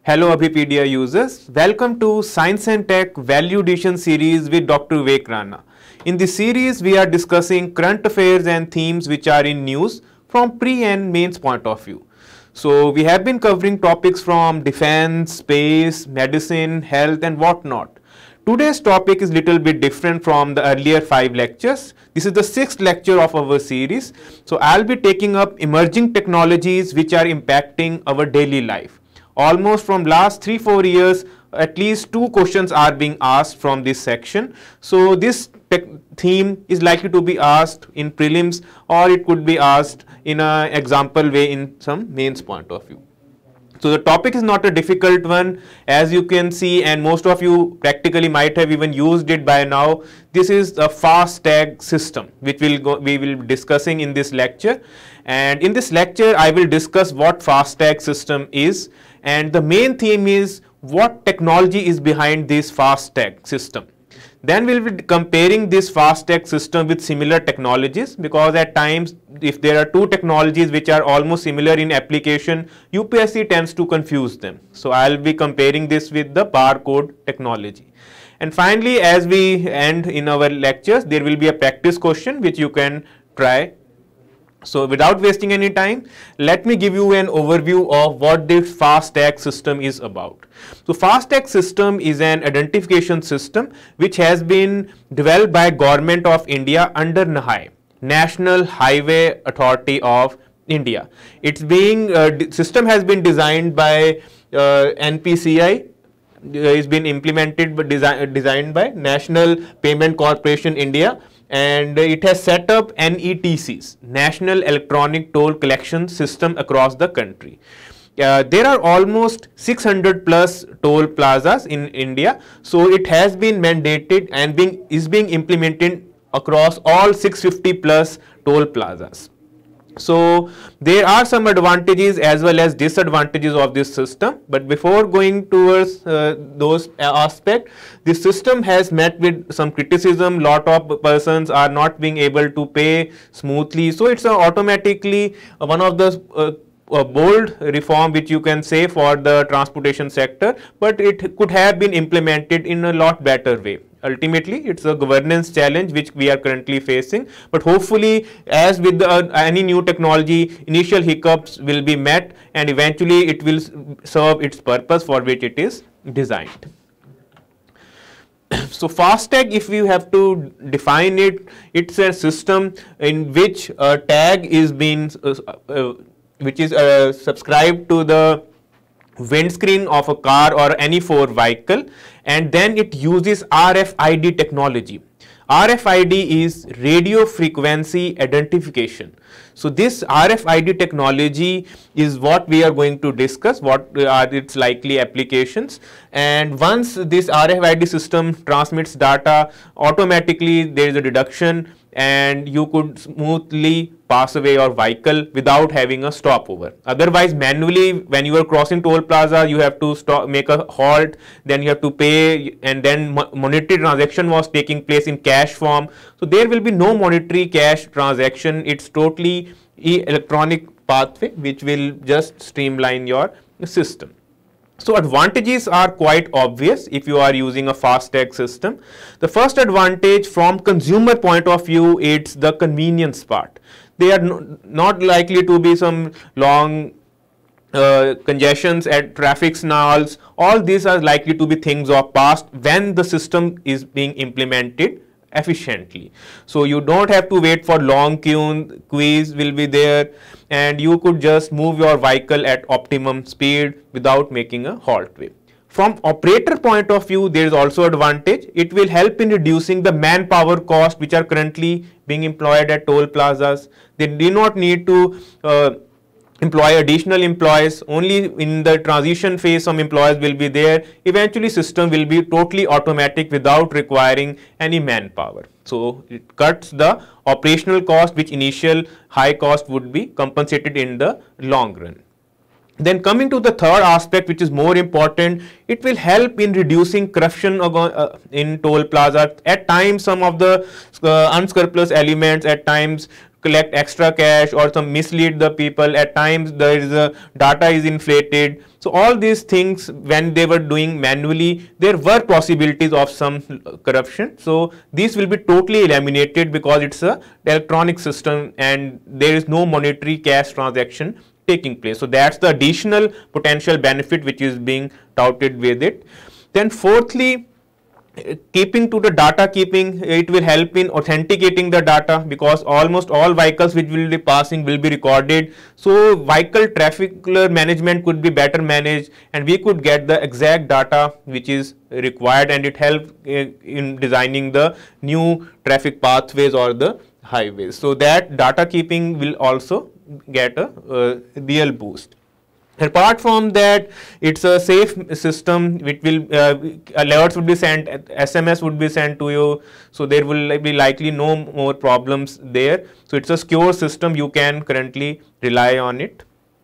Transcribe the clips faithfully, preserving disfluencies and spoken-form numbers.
Hello Abhipedia users, welcome to Science and Tech Value Addition series with Doctor Vivek Rana. In this series, we are discussing current affairs and themes which are in news from pre and mains point of view. So we have been covering topics from defense, space, medicine, health and whatnot. Today's topic is little bit different from the earlier five lectures. This is the sixth lecture of our series. So I'll be taking up emerging technologies which are impacting our daily life. Almost from last three, four years, at least two questions are being asked from this section. So this theme is likely to be asked in prelims, or it could be asked in an example way in some mains point of view. So the topic is not a difficult one, as you can see, and most of you practically might have even used it by now. This is a FASTag system, which we'll go, we will be discussing in this lecture. And in this lecture, I will discuss what FASTag system is, and the main theme is what technology is behind this FASTag system. Then we will be comparing this FASTag system with similar technologies, because at times if there are two technologies which are almost similar in application, U P S C tends to confuse them. So I will be comparing this with the barcode technology. And finally, as we end in our lectures, there will be a practice question which you can try. So without wasting any time, let me give you an overview of what this FASTag system is about. So FASTag system is an identification system which has been developed by Government of India under N H A I, National Highway Authority of India. It's being uh, system has been designed by uh, N P C I. Uh, it's been implemented but design, designed by National Payment Corporation India, and it has set up N E T Cs, National Electronic Toll Collection System, across the country. Uh, there are almost six hundred plus toll plazas in India, so it has been mandated and being is being implemented across all six hundred fifty plus toll plazas. So there are some advantages as well as disadvantages of this system, but before going towards uh, those aspects, this system has met with some criticism. Lot of persons are not being able to pay smoothly, so it's uh, automatically uh, one of the uh, a bold reform which you can say for the transportation sector, but it could have been implemented in a lot better way. Ultimately, it's a governance challenge which we are currently facing, but hopefully, as with the, uh, any new technology, initial hiccups will be met and eventually it will serve its purpose for which it is designed. So FASTag, if you have to define it, it's a system in which a tag is being uh, uh, which is uh, subscribed to the windscreen of a car or any four vehicle, and then it uses R F I D technology. R F I D is radio frequency identification. So this R F I D technology is what we are going to discuss, what are its likely applications, and once this R F I D system transmits data, automatically there is a deduction and you could smoothly pass away your vehicle without having a stopover. Otherwise, manually, when you are crossing toll plaza, you have to stop, make a halt, then you have to pay, and then monetary transaction was taking place in cash form. So there will be no monetary cash transaction. It's totally electronic pathway which will just streamline your system. So advantages are quite obvious if you are using a FASTag system. The first advantage from consumer point of view, it's the convenience part. They are no, not likely to be some long uh, congestions at traffic signals. All these are likely to be things of past when the system is being implemented efficiently. So you don't have to wait for long queues, queues will be there, and you could just move your vehicle at optimum speed without making a halt way. From operator point of view, there is also advantage. It will help in reducing the manpower cost which are currently being employed at toll plazas. They do not need to uh, employ additional employees. Only in the transition phase some employees will be there. Eventually system will be totally automatic without requiring any manpower. So it cuts the operational cost, which initial high cost would be compensated in the long run. Then coming to the third aspect, which is more important, it will help in reducing corruption uh, in toll plaza. At times some of the uh, unscrupulous elements at times collect extra cash or some mislead the people. At times there is a data is inflated. So all these things, when they were doing manually, there were possibilities of some corruption. So these will be totally eliminated because it's a electronic system and there is no monetary cash transaction taking place. So that's the additional potential benefit which is being touted with it. Then fourthly, keeping to the data keeping, it will help in authenticating the data because almost all vehicles which will be passing will be recorded. So vehicle traffic management could be better managed and we could get the exact data which is required, and it helps in designing the new traffic pathways or the highways. So that data keeping will also get a uh, real boost. Apart from that, it's a safe system. It will uh, alerts would be sent, S M S would be sent to you, so there will be likely no more problems there. So it's a secure system. You can currently rely on it.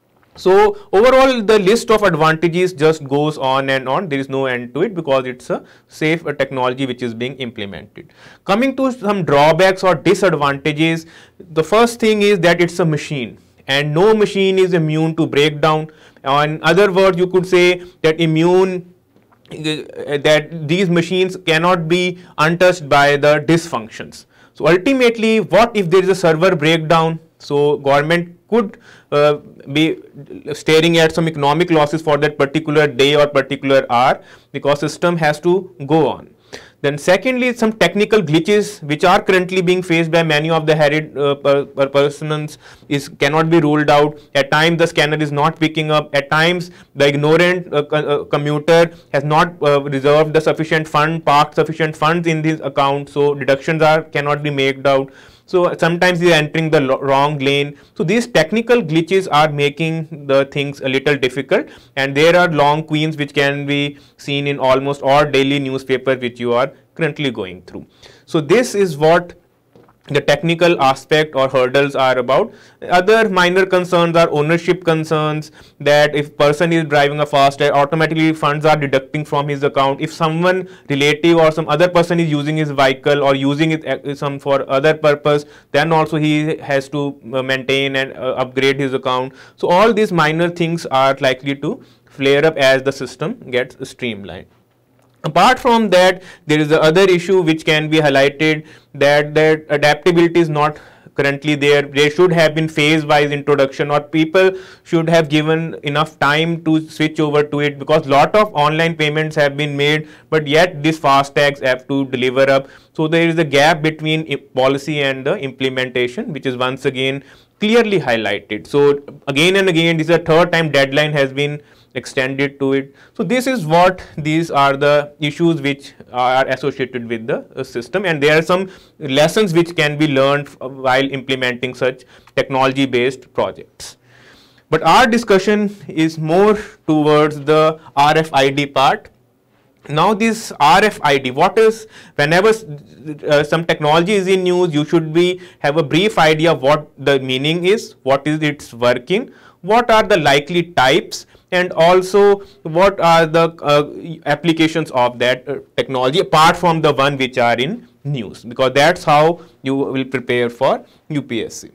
So overall, the list of advantages just goes on and on. There is no end to it because it's a safe uh, technology which is being implemented. Coming to some drawbacks or disadvantages, the first thing is that it's a machine, and no machine is immune to breakdown. In other words, you could say that immune uh, that these machines cannot be untouched by the dysfunctions. So ultimately, what if there is a server breakdown? So government could uh, be staring at some economic losses for that particular day or particular hour because system has to go on. Then secondly, some technical glitches which are currently being faced by many of the harried uh, per, per persons is cannot be ruled out. At times the scanner is not picking up. At times the ignorant uh, uh, commuter has not uh, reserved the sufficient fund, parked sufficient funds in this account, so deductions are cannot be made out. So sometimes they are entering the wrong lane. So these technical glitches are making the things a little difficult, and there are long queues which can be seen in almost all daily newspapers which you are currently going through. So this is what the technical aspect or hurdles are about. Other minor concerns are ownership concerns, that if person is driving a Fastrack, automatically funds are deducting from his account. If someone relative or some other person is using his vehicle or using it some for other purpose, then also he has to maintain and uh, upgrade his account. So all these minor things are likely to flare up as the system gets streamlined. Apart from that, there is the other issue which can be highlighted, that that adaptability is not currently there. There should have been phase-wise introduction, or people should have given enough time to switch over to it, because lot of online payments have been made, but yet these Fastrags have to deliver up. So there is a gap between policy and the implementation, which is once again clearly highlighted. So again and again, this is a third time deadline has been extended to it. So this is what these are the issues which are associated with the uh, system, and there are some lessons which can be learned while implementing such technology based projects. But our discussion is more towards the R F I D part. Now this R F I D, what is, whenever uh, some technology is in news, you should be have a brief idea of what the meaning is, what is its working, what are the likely types, and also what are the uh, applications of that uh, technology apart from the one which are in news, because that's how you will prepare for U P S C.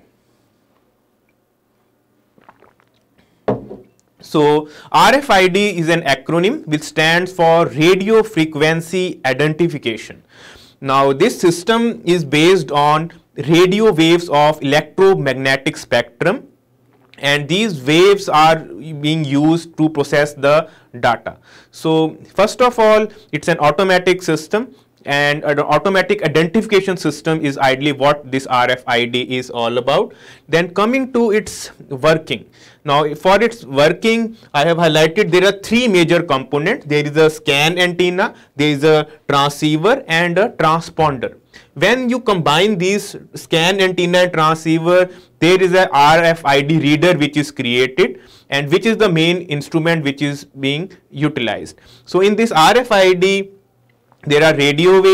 So R F I D is an acronym which stands for Radio Frequency Identification. Now this system is based on radio waves of electromagnetic spectrum, and these waves are being used to process the data. So first of all, it's an automatic system, and an automatic identification system is ideally what this R F I D is all about. Then coming to its working. Now for its working, I have highlighted there are three major components. There is a scan antenna, there is a transceiver and a transponder. When you combine these scan antenna and transceiver, there is a R F I D reader which is created, and which is the main instrument which is being utilized. So in this R F I D, there are radio waves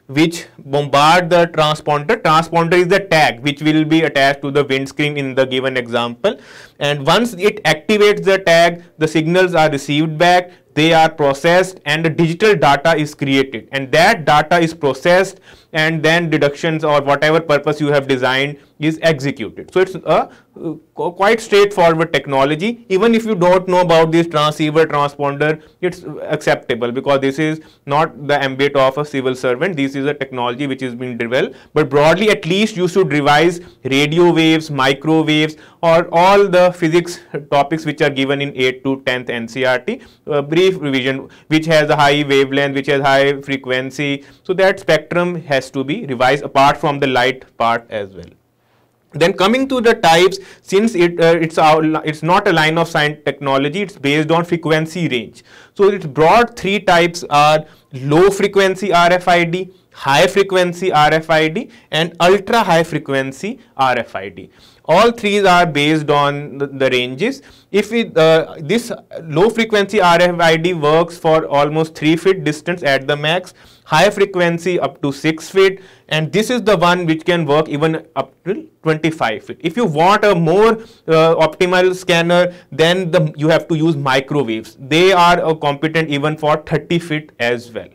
which bombard the transponder. Transponder is the tag which will be attached to the windscreen in the given example, and once it activates the tag, the signals are received back, they are processed, and the digital data is created, and that data is processed, and then deductions or whatever purpose you have designed is executed. So it's a uh, quite straightforward technology. Even if you don't know about this transceiver transponder, it's acceptable, because this is not the ambit of a civil servant. This is a technology which is being developed, but broadly at least you should revise radio waves, microwaves, or all the physics topics which are given in eighth to tenth N C R T, a brief revision, which has a high wavelength, which has high frequency. So that spectrum has to be revised apart from the light part as well. Then coming to the types, since it uh, it's our, it's not a line of sight technology, it's based on frequency range. So its broad three types are low frequency R F I D, high frequency R F I D, and ultra high frequency R F I D. All three are based on the, the ranges. If it, uh, this low frequency R F I D works for almost three feet distance at the max, high frequency up to six feet, and this is the one which can work even up to twenty-five feet. If you want a more uh, optimal scanner, then the, you have to use microwaves. They are uh, competent even for thirty feet as well.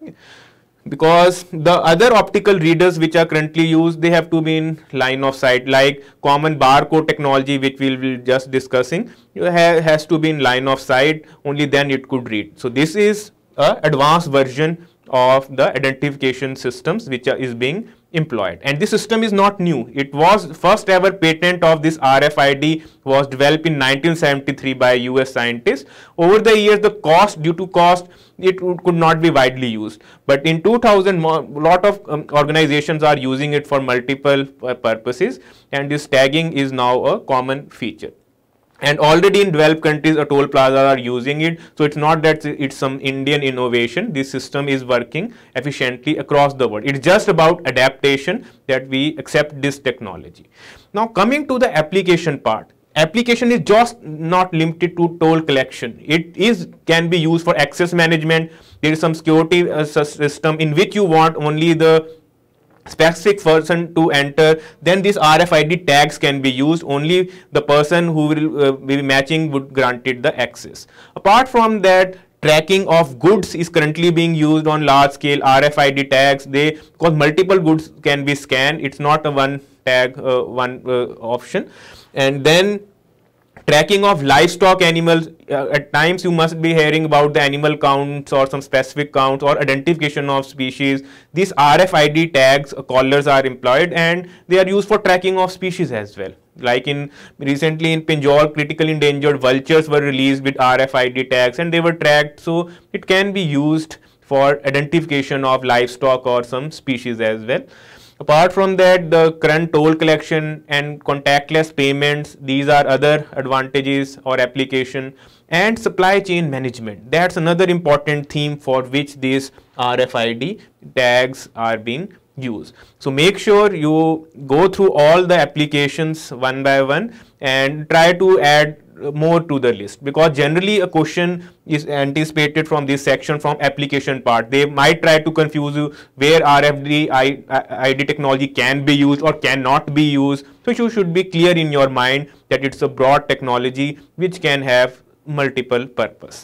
Because the other optical readers which are currently used, they have to be in line of sight, like common barcode technology, which we will just discussing, has to be in line of sight, only then it could read. So this is a advanced version of the identification systems which are, is being employed, and this system is not new. It was first ever patent of this R F I D was developed in nineteen seventy-three by U S scientists. Over the years, the cost due to cost it could not be widely used, but in two thousand a lot of um, organizations are using it for multiple uh, purposes, and this tagging is now a common feature. And already in developed countries, a toll plaza are using it. So it's not that it's some Indian innovation. This system is working efficiently across the world. It's just about adaptation that we accept this technology. Now coming to the application part. Application is just not limited to toll collection. It is can be used for access management. There is some security uh, system in which you want only the specific person to enter, then these R F I D tags can be used. Only the person who will uh, be matching would granted the access. Apart from that, tracking of goods is currently being used on large scale. R F I D tags, they because multiple goods can be scanned, it's not a one tag uh, one uh, option. And then tracking of livestock animals, uh, at times you must be hearing about the animal counts or some specific counts or identification of species. These R F I D tags, uh, collars are employed, and they are used for tracking of species as well. Like in recently in Pinjore, critically endangered vultures were released with R F I D tags and they were tracked. So it can be used for identification of livestock or some species as well. Apart from that, the current toll collection and contactless payments, these are other advantages or application, and supply chain management. That's another important theme for which these R F I D tags are being used. So make sure you go through all the applications one by one and try to add more to the list, because generally a question is anticipated from this section from application part. They might try to confuse you where R F I D technology can be used or cannot be used. So you should be clear in your mind that it's a broad technology which can have multiple purpose.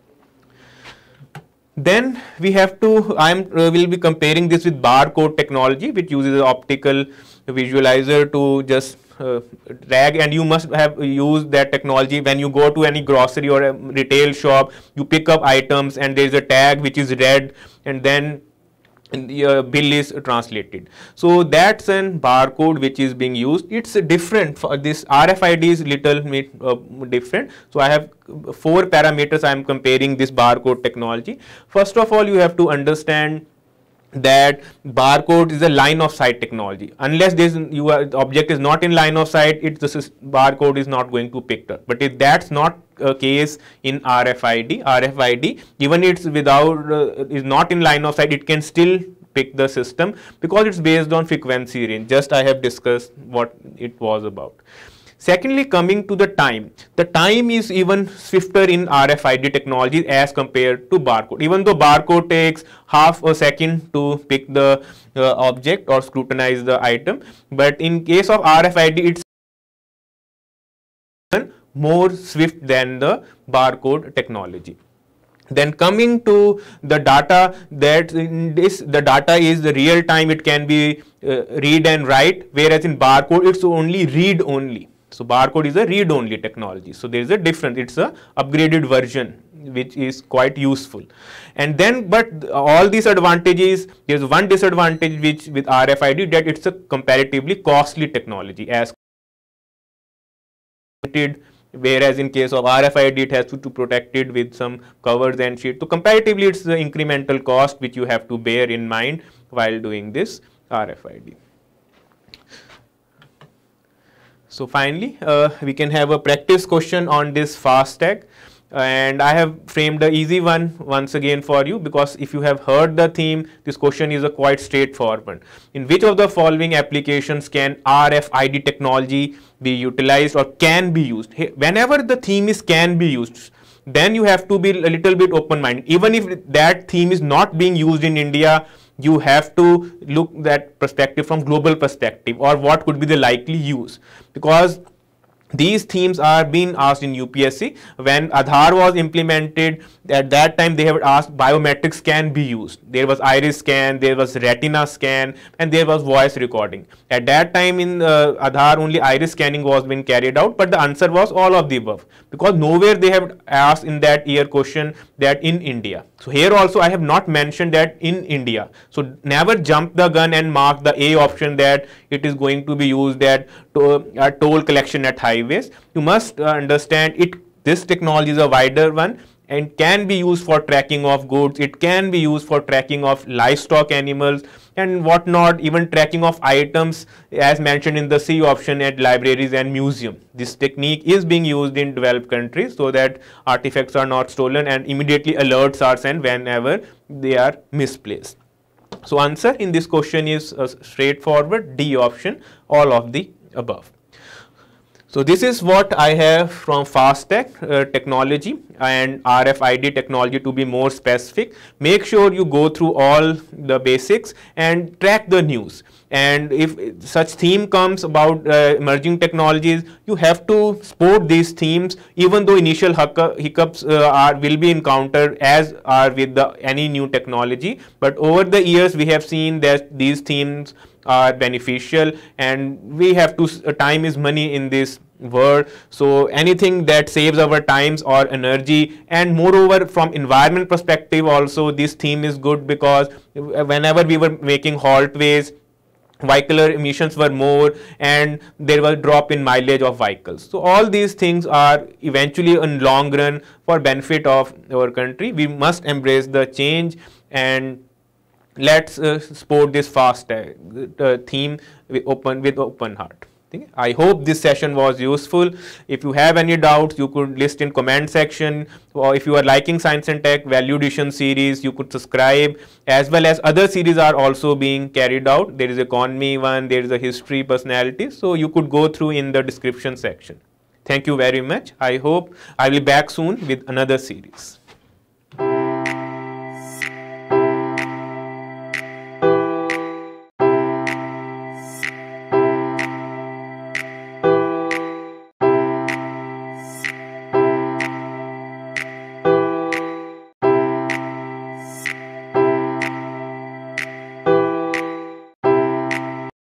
Then we have to, I am uh, will be comparing this with barcode technology, which uses an optical visualizer to just uh, tag, and you must have used that technology when you go to any grocery or a retail shop. You pick up items and there is a tag which is read, and then your bill is translated. So that's an barcode which is being used. It's different for this R F I D is little bit uh, different. So I have four parameters I am comparing this barcode technology. First of all, you have to understand that barcode is a line of sight technology. Unless this you are, the object is not in line of sight, it this barcode is not going to pick up. But if that's not a case in R F I D, R F I D even it's without uh, is not in line of sight, it can still pick the system because it's based on frequency range. Just I have discussed what it was about. Secondly, coming to the time, the time is even swifter in R F I D technology as compared to barcode. Even though barcode takes half a second to pick the uh, object or scrutinize the item, but in case of R F I D, it's more swift than the barcode technology. Then coming to the data, that in this the data is the real time, it can be uh, read and write, whereas in barcode it's only read only. So barcode is a read only technology. So there is a difference, it's a upgraded version which is quite useful. And then but all these advantages, there is one disadvantage which with R F I D, that it's a comparatively costly technology as whereas in case of R F I D it has to, to protect it with some covers and sheet. So comparatively it's the incremental cost which you have to bear in mind while doing this R F I D. So finally uh, we can have a practice question on this FASTag, and I have framed the easy one once again for you, because if you have heard the theme, this question is a quite straightforward. In which of the following applications can R F I D technology be utilized or can be used? Whenever the theme is can be used, then you have to be a little bit open-minded. Even if that theme is not being used in India, you have to look that perspective from global perspective, or what could be the likely use, because these themes are being asked in U P S C. When Aadhaar was implemented, at that time they have asked biometrics can be used. There was iris scan, there was retina scan, and there was voice recording. At that time in uh, Aadhaar, only iris scanning was being carried out, but the answer was all of the above, because nowhere they have asked in that year question that in India. So here also I have not mentioned that in India. So never jump the gun and mark the A option that it is going to be used at to, uh, toll collection at highways. You must uh, understand it. This technology is a wider one and can be used for tracking of goods. It can be used for tracking of livestock animals and whatnot, even tracking of items as mentioned in the C option at libraries and museum. This technique is being used in developed countries so that artifacts are not stolen and immediately alerts are sent whenever they are misplaced. So answer in this question is uh, straightforward, D option, all of the above. So this is what I have from FASTag uh, technology and R F I D technology to be more specific. Make sure you go through all the basics and track the news. And if such theme comes about uh, emerging technologies, you have to support these themes, even though initial hiccups uh, are will be encountered as are with the any new technology. But over the years, we have seen that these themes are beneficial, and we have to, uh, time is money in this world, so anything that saves our times or energy, and moreover from environment perspective also this theme is good, because whenever we were making haltways, vehicular emissions were more and there was drop in mileage of vehicles. So all these things are eventually in long run for benefit of our country. We must embrace the change and let's uh, support this FASTag uh, theme with open with open heart. I hope this session was useful. If you have any doubts, you could list in comment section, or if you are liking Science and Tech Value Addition series, you could subscribe, as well as other series are also being carried out. There is economy one, there is a history, personality, so you could go through in the description section. Thank you very much. I hope I will be back soon with another series.